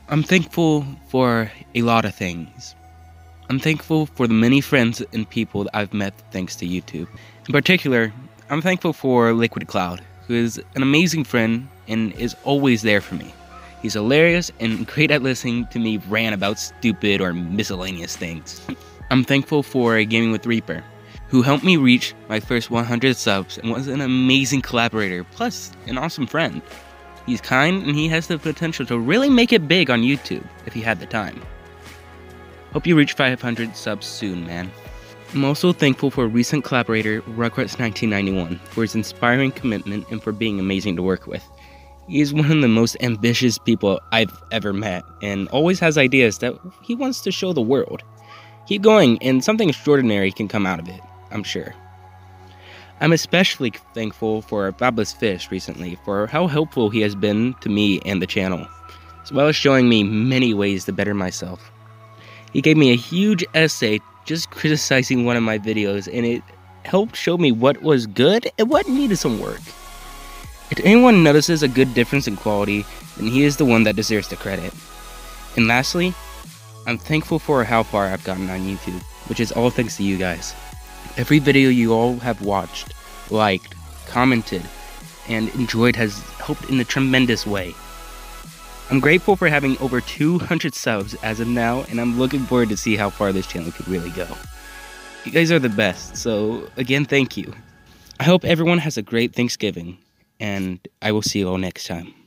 I'm thankful for a lot of things. I'm thankful for the many friends and people that I've met thanks to YouTube. In particular, I'm thankful for Liquid Cloud, who is an amazing friend and is always there for me. He's hilarious and great at listening to me rant about stupid or miscellaneous things. I'm thankful for Gaming with Reaper, who helped me reach my first 100 subs and was an amazing collaborator, plus an awesome friend. He's kind and he has the potential to really make it big on YouTube if he had the time. Hope you reach 500 subs soon, man. I'm also thankful for recent collaborator Rugrats1991 for his inspiring commitment and for being amazing to work with. He is one of the most ambitious people I've ever met and always has ideas that he wants to show the world. Keep going and something extraordinary can come out of it, I'm sure. I'm especially thankful for Fabulous Fish recently for how helpful he has been to me and the channel, as well as showing me many ways to better myself. He gave me a huge essay just criticizing one of my videos, and it helped show me what was good and what needed some work. If anyone notices a good difference in quality, then he is the one that deserves the credit. And lastly, I'm thankful for how far I've gotten on YouTube, which is all thanks to you guys. Every video you all have watched, liked, commented, and enjoyed has helped in a tremendous way. I'm grateful for having over 200 subs as of now, and I'm looking forward to see how far this channel could really go. You guys are the best, so again, thank you. I hope everyone has a great Thanksgiving, and I will see you all next time.